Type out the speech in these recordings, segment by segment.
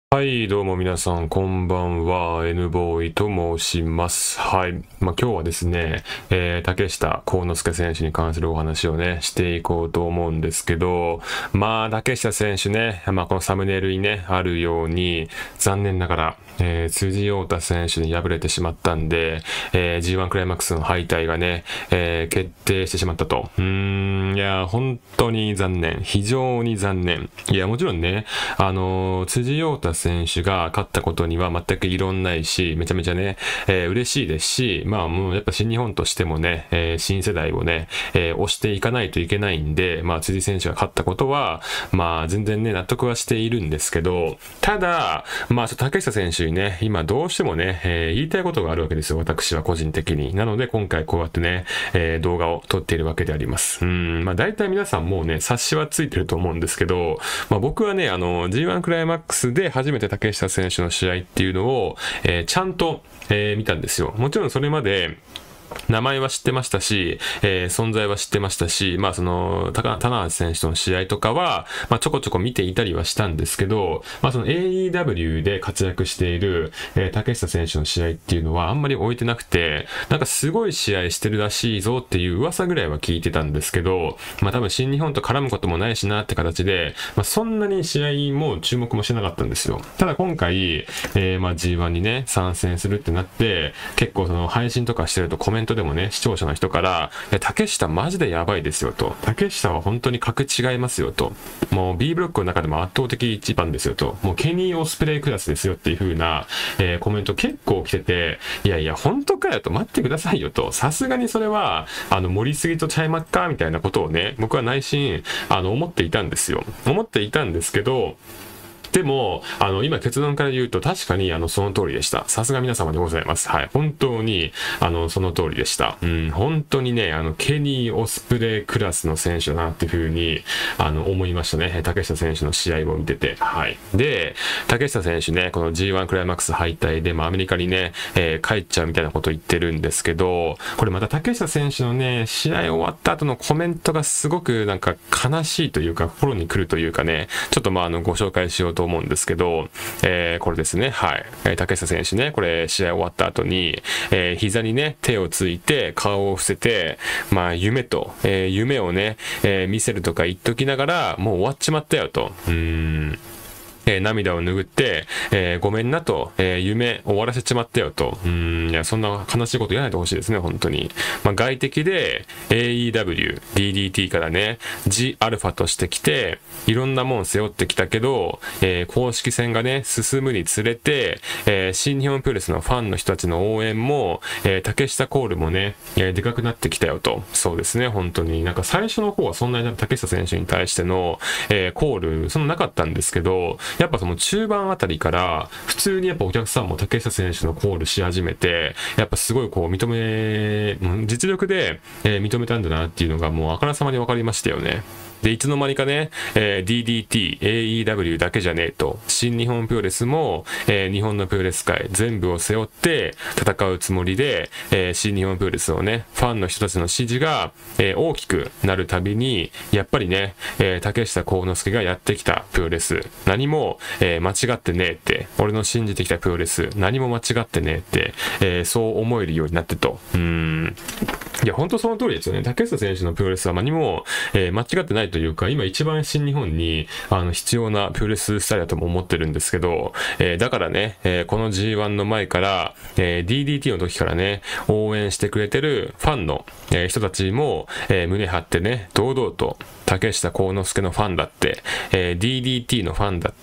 はい、どうも皆さん、こんばんは。N ボーイと申します。はい。今日はですね、竹下幸之助選手に関するお話をね、していこうと思うんですけど、竹下選手ね、このサムネイルにね、あるように、残念ながら、辻陽太選手に敗れてしまったんで、G1 クライマックスの敗退がね、決定してしまったと。いや、本当に残念。非常に残念。いや、もちろんね、辻陽太選手が勝ったことには全く異論ないし、めちゃめちゃね、嬉しいですし、もうやっぱ新日本としてもね、新世代をね、推していかないといけないんで、辻選手が勝ったことは、全然ね、納得はしているんですけど、ただ、竹下選手にね、今どうしてもね、言いたいことがあるわけですよ、私は個人的に。なので、今回こうやってね、動画を撮っているわけであります。大体皆さんもうね、察しはついてると思うんですけど、僕はね、G1 クライマックスで初めて竹下選手の試合っていうのを、ちゃんと、見たんですよ。もちろんそれまで、名前は知ってましたし、存在は知ってましたし、棚橋選手との試合とかは、ちょこちょこ見ていたりはしたんですけど、その AEW で活躍している、竹下選手の試合っていうのはあんまり置いてなくて、なんかすごい試合してるらしいぞっていう噂ぐらいは聞いてたんですけど、多分新日本と絡むこともないしなって形で、そんなに試合も注目もしてなかったんですよ。ただ今回、G1 にね、参戦するってなって、結構その配信とかしてるとコメントでもね、視聴者の人から、竹下マジでやばいですよと。竹下は本当に格違いますよと。もう B ブロックの中でも圧倒的一番ですよと。もうケニー・オスプレイクラスですよっていう風な、コメント結構来てて、いやいや、本当かよと、待ってくださいよと。さすがにそれは、盛りすぎとちゃいまっかみたいなことをね、僕は内心、思っていたんですよ。思っていたんですけど、でも、今結論から言うと確かにその通りでした。さすが皆様でございます。はい。本当に、その通りでした。本当にね、ケニー・オスプレイクラスの選手だなっていうふうに、思いましたね。竹下選手の試合を見てて。はい。で、竹下選手ね、この G1 クライマックス敗退で、アメリカにね、帰っちゃうみたいなことを言ってるんですけど、これまた竹下選手のね、試合終わった後のコメントがすごくなんか悲しいというか、心に来るというかね、ちょっとご紹介しようと思うんですけど、これですね。はい。竹下選手ね、これ試合終わった後に、膝にね、手をついて顔を伏せて、夢をね、見せるとか言っときながら、もう終わっちまったよと。涙を拭って、ごめんなと、夢終わらせちまったよと。いや、そんな悲しいこと言わないでほしいですね、本当に。外敵で AEW、DDT からね、G アルファとしてきて、いろんなもん背負ってきたけど、公式戦がね、進むにつれて、新日本プロレスのファンの人たちの応援も、竹下コールもね、でかくなってきたよと。そうですね、本当に。なんか最初の方はそんなに竹下選手に対しての、コール、そんななかったんですけど、やっぱその中盤あたりから普通にやっぱお客さんも竹下選手のコールし始めて、やっぱすごいこう実力で、認めたんだなっていうのがもうあからさまに分かりましたよね。で、いつの間にかね、DDT、AEW だけじゃねえと、新日本プロレスも、日本のプロレス界全部を背負って戦うつもりで、新日本プロレスをね、ファンの人たちの支持が、大きくなるたびに、やっぱりね、竹下幸之助がやってきたプロレス、何も、間違ってねえって、俺の信じてきたプロレス、何も間違ってねえって、そう思えるようになってと。いや、本当その通りですよね。竹下選手のプロレスは何も、間違ってないというか、今一番新日本に必要なプロレススタイルだとも思ってるんですけど、だからね、この G1 の前から、DDT の時からね、応援してくれてるファンの、人たちも、胸張ってね、堂々と竹下幸之助のファンだって、DDT のファンだって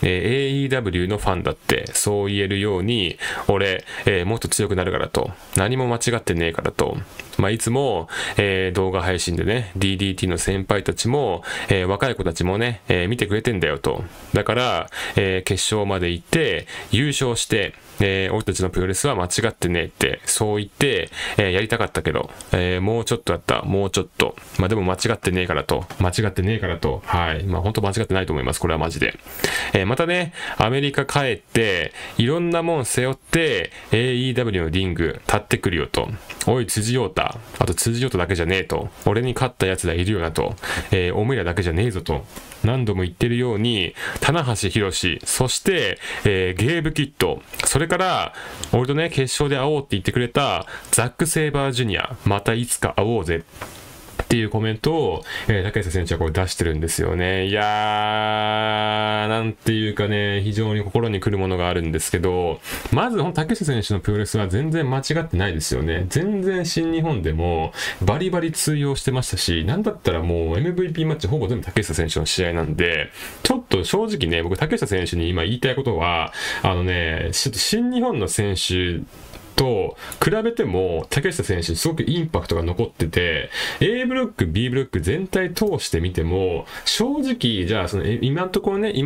、AEW のファンだって、そう言えるように、俺、もっと強くなるからと、何も間違ってねえからと、いつも、動画配信でね、DDT の先輩たちも、若い子たちもね、見てくれてんだよと。だから、決勝まで行って、優勝して、俺たちのプロレスは間違ってねえって、そう言って、やりたかったけど、もうちょっとやった、もうちょっと。でも間違ってねえからと。間違ってねえからと。はい。本当間違ってないと思います。これはマジで。またね、アメリカ帰って、いろんなもん背負って、AEW のリング立ってくるよと。おい、辻陽太。あと辻陽太だけじゃねえと。俺に勝った奴らいるよなと。おめえらだけじゃねえぞと。 何度も言ってるように、棚橋宏、そして、ゲーブ・キッド、それから、俺とね、決勝で会おうって言ってくれた、ザック・セイバージュニア、またいつか会おうぜ。っていうコメントを、竹下選手はこれ出してるんですよね。いやー、なんていうかね、非常に心に来るものがあるんですけど、まず、竹下選手のプロレスは全然間違ってないですよね。全然新日本でもバリバリ通用してましたし、なんだったらもう MVP マッチほぼ全部竹下選手の試合なんで、ちょっと正直ね、僕竹下選手に今言いたいことは、ちょっと新日本の選手、と比べても竹下選手すごくインパクトが残ってて A ブロック B ブロック全体通してみても正直じゃあその今のところの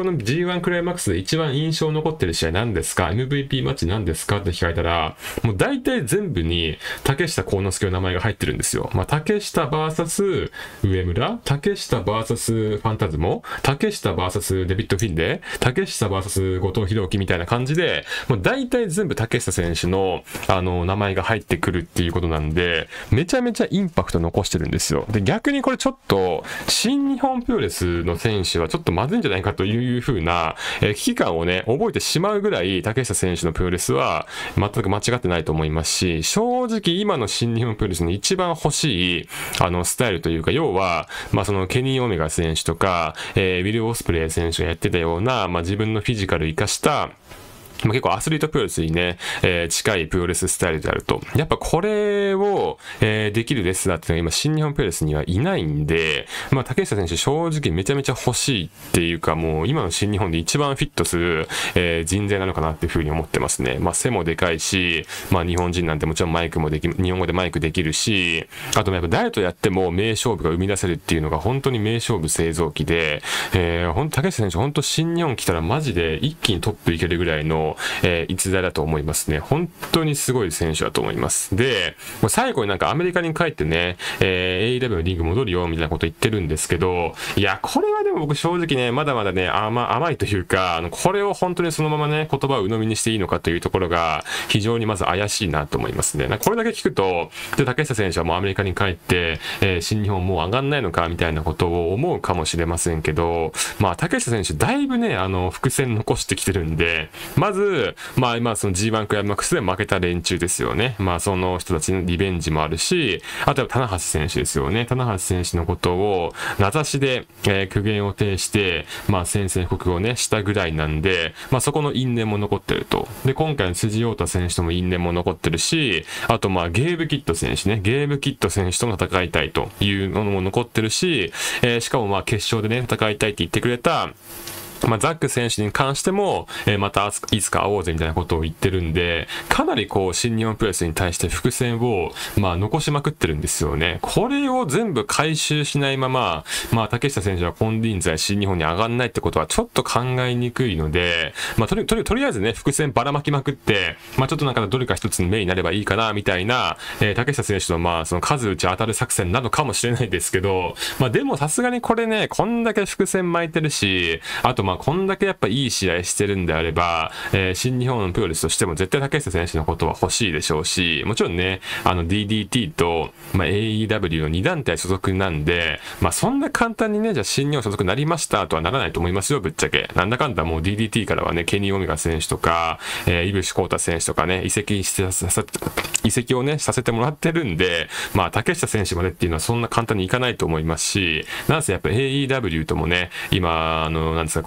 G1 クライマックスで一番印象残ってる試合何ですか MVP マッチ何ですかって聞かれたらもう大体全部に竹下幸之助の名前が入ってるんですよ。竹下 VS 上村、竹下 VS ファンタズモ、竹下 VS デビッド・フィンデ、竹下 VS 後藤弘樹みたいな感じでもう大体全部竹下選手の名前が入ってくるっていうことなんで、めちゃめちゃインパクト残してるんですよ。で、逆にこれちょっと、新日本プロレスの選手はちょっとまずいんじゃないかという風な、危機感をね、覚えてしまうぐらい、竹下選手のプロレスは全く間違ってないと思いますし、正直今の新日本プロレスに一番欲しい、スタイルというか、要は、そのケニー・オメガ選手とか、ウィル・オスプレイ選手がやってたような、自分のフィジカルを生かした、結構アスリートプロレスにね、近いプロレススタイルであると。やっぱこれを、できるレスラーっていうのは今新日本プロレスにはいないんで、竹下選手正直めちゃめちゃ欲しいっていうかもう今の新日本で一番フィットする、人材なのかなっていうふうに思ってますね。背もでかいし、日本人なんてもちろんマイクも日本語でマイクできるし、あとやっぱ誰とやっても名勝負が生み出せるっていうのが本当に名勝負製造機で、竹下選手本当新日本来たらマジで一気にトップいけるぐらいの逸材だと思いますね。本当にすごい選手だと思います。で、最後になんかアメリカに帰ってね、AEW のリング戻るよみたいなこと言ってるんですけど、いや、これはでも僕正直ね、まだまだね、甘いというか、これを本当にそのままね、言葉を鵜呑みにしていいのかというところが、非常にまず怪しいなと思いますね。これだけ聞くと、で、竹下選手はもうアメリカに帰って、新日本もう上がんないのかみたいなことを思うかもしれませんけど、竹下選手だいぶね、伏線残してきてるんで、まず、今その G1 クライマックスで負けた連中ですよね。その人たちのリベンジもあるし、あとは棚橋選手ですよね。棚橋選手のことを名指しで、苦言を呈して、宣戦布告をね、したぐらいなんで、そこの因縁も残ってると。で、今回の辻陽太選手とも因縁も残ってるし、あとゲーブ・キッド選手ね。ゲーブ・キッド選手とも戦いたいというものも残ってるし、しかも決勝でね、戦いたいって言ってくれた、ザック選手に関しても、またいつか会おうぜみたいなことを言ってるんで、かなり新日本プロレスに対して伏線を、残しまくってるんですよね。これを全部回収しないまま、竹下選手は金輪際新日本に上がんないってことはちょっと考えにくいので、とりあえずね、伏線ばらまきまくって、ちょっとなんかどれか一つの目になればいいかな、みたいな、竹下選手のその数打ち当たる作戦なのかもしれないですけど、でもさすがにこれね、こんだけ伏線巻いてるし、あとこんだけやっぱいい試合してるんであれば、新日本のプロレスとしても絶対竹下選手のことは欲しいでしょうし、もちろんね、DDT と、AEW の2団体所属なんで、そんな簡単にね、じゃあ新日本所属になりましたとはならないと思いますよ、ぶっちゃけ。なんだかんだもう DDT からはね、ケニー・オメガ選手とか、井伏浩太選手とかね、移籍をね、させてもらってるんで、竹下選手までっていうのはそんな簡単にいかないと思いますし、なんせやっぱ AEW ともね、今、なんですか、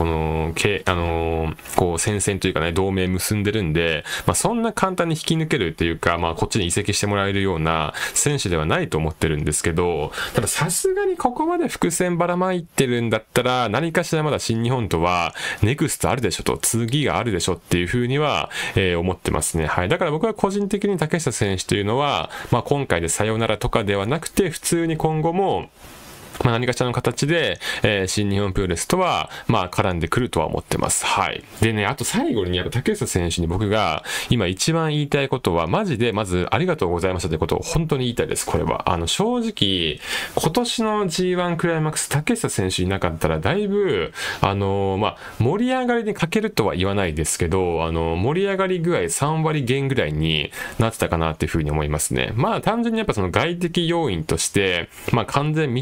戦線というかね、同盟結んでるんで、そんな簡単に引き抜けるっていうか、こっちに移籍してもらえるような選手ではないと思ってるんですけど、たださすがにここまで伏線ばらまいてるんだったら、何かしらまだ新日本とは、ネクストあるでしょと、次があるでしょっていう風には、思ってますね。はい。だから僕は個人的に竹下選手というのは、今回でさよならとかではなくて、普通に今後も、何かしらの形で、新日本プロレスとは、絡んでくるとは思ってます。はい。でね、あと最後にやっぱ竹下選手に僕が今一番言いたいことは、マジでまずありがとうございましたということを本当に言いたいです。これは。正直、今年の G1 クライマックス竹下選手いなかったら、だいぶ、盛り上がりに欠けるとは言わないですけど、盛り上がり具合3割減ぐらいになってたかなっていうふうに思いますね。単純にやっぱその外的要因として、完全未知数だっ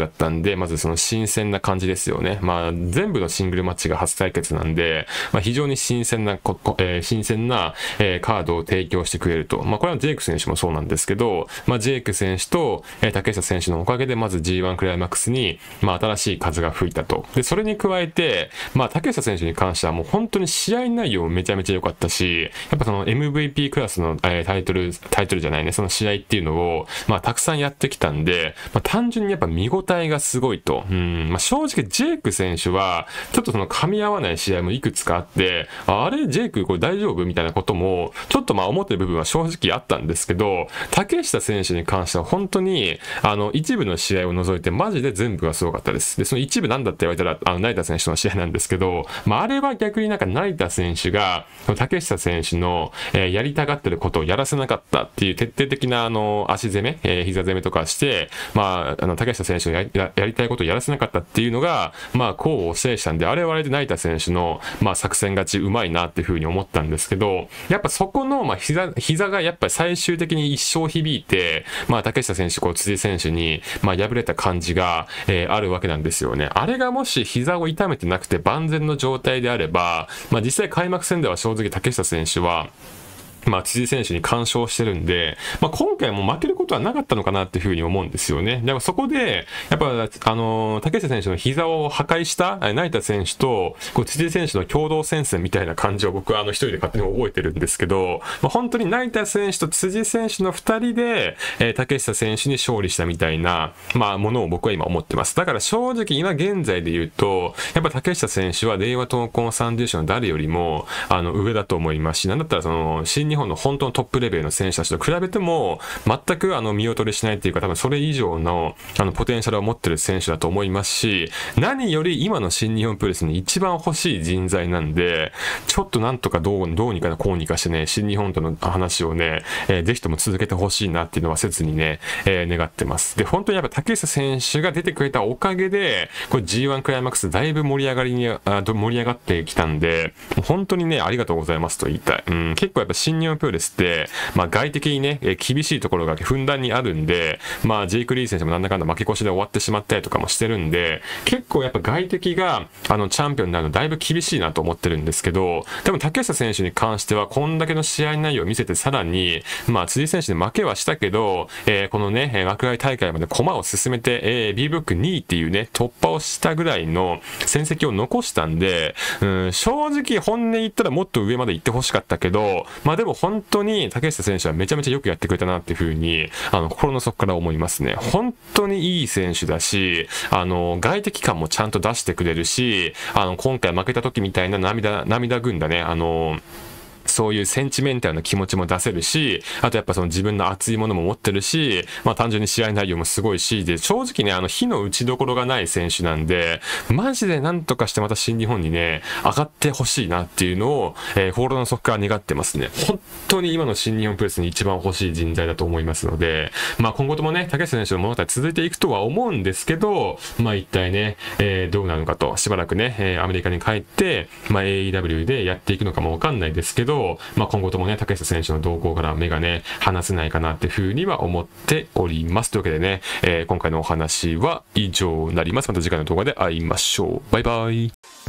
ったんで、まずその新鮮な感じですよね。まあ、全部のシングルマッチが初対決なんで、まあ、非常に新鮮なカードを提供してくれると。まあ、これはジェイク選手もそうなんですけど、まあ、ジェイク選手と、竹下選手のおかげで、まず G1 クライマックスに、まあ、新しい風が吹いたと。で、それに加えて、まあ、竹下選手に関してはもう本当に試合内容めちゃめちゃ良かったし、やっぱその MVP クラスの、タイトルじゃないね、その試合っていうのを、まあ、たくさんやってきたんで、まあ、単純にやっぱ見応えがすごいと。まあ、正直ジェイク選手は、ちょっとその噛み合わない試合もいくつかあって、あれジェイクこれ大丈夫みたいなことも、ちょっとまあ思ってる部分は正直あったんですけど、竹下選手に関しては本当に、一部の試合を除いてマジで全部がすごかったです。で、その一部なんだって言われたら、成田選手の試合なんですけど、まあ、あれは逆になんか成田選手が、竹下選手の、やりたがってることをやらせなかったっていう徹底的な足攻め、膝攻めとかして、まあ、竹下選手のやりたいことをやらせなかったっていうのが、まあ、功を制したんで、あれはあれで成田選手の、まあ、作戦勝ちうまいなっていうふうに思ったんですけど、やっぱそこの、まあ、膝がやっぱり最終的に一生響いて、まあ、竹下選手、辻選手に、まあ、敗れた感じが、あるわけなんですよね。あれがもし膝を痛めてなくて万全の状態であれば、まあ、実際開幕戦では正直竹下選手は、まあ、辻選手に干渉してるんで、まあ、今回も負けることはなかったのかなっていうふうに思うんですよね。でもそこで、やっぱ、竹下選手の膝を破壊した成田選手と、辻選手の共同戦線みたいな感じを僕は一人で勝手に覚えてるんですけど、まあ、本当に成田選手と辻選手の二人で、竹下選手に勝利したみたいな、まあ、ものを僕は今思ってます。だから正直今現在で言うと、やっぱ竹下選手は令和闘魂サンデーションの誰よりも、上だと思いますし、なんだったら新日本の本当のトップレベルの選手たちと比べても全く見劣りしないっていうか、多分それ以上のポテンシャルを持ってる選手だと思いますし、何より今の新日本プロレスに一番欲しい人材なんで、ちょっとなんとかどうにかこうにかしてね、新日本との話をね、ぜひとも続けてほしいなっていうのは切にね、願ってます。で、本当にやっぱ竹下選手が出てくれたおかげで、これ G1 クライマックスだいぶ盛り上がってきたんで、本当にね、ありがとうございますと言いたい。結構やっぱ新日本プロレスって、まあ外的にね、厳しいところがふんだんにあるんで、まあジェイク・リー選手もなんだかんだ負け越しで終わってしまったりとかもしてるんで、結構やっぱ外敵がチャンピオンになるのだいぶ厳しいなと思ってるんですけど、でも竹下選手に関してはこんだけの試合内容を見せて、さらに、まあ辻選手で負けはしたけど、このね、幕外大会まで駒を進めて、B ブロック2位っていうね、突破をしたぐらいの戦績を残したんで、正直本音言ったらもっと上まで行ってほしかったけど、まあでも本当に竹下選手はめちゃめちゃよくやってくれたなっていう風に、心の底から思いますね。本当にいい選手だし、外敵感もちゃんと出してくれるし、今回負けた時みたいな涙ぐんだね、そういうセンチメンタルな気持ちも出せるし、あとやっぱその自分の熱いものも持ってるし、まあ単純に試合内容もすごいし、で、正直ね、火の打ちどころがない選手なんで、マジでなんとかしてまた新日本にね、上がってほしいなっていうのを、心の底から願ってますね。本当に今の新日本プロレスに一番欲しい人材だと思いますので、まあ今後ともね、竹下選手の物語続いていくとは思うんですけど、まあ一体ね、どうなるのかと、しばらくね、アメリカに帰って、まあ AEW でやっていくのかもわかんないですけど、まあ、今後ともね、竹下選手の動向から目がね、離せないかなっていうふうには思っております。というわけでね、今回のお話は以上になります。また次回の動画で会いましょう。バイバイ。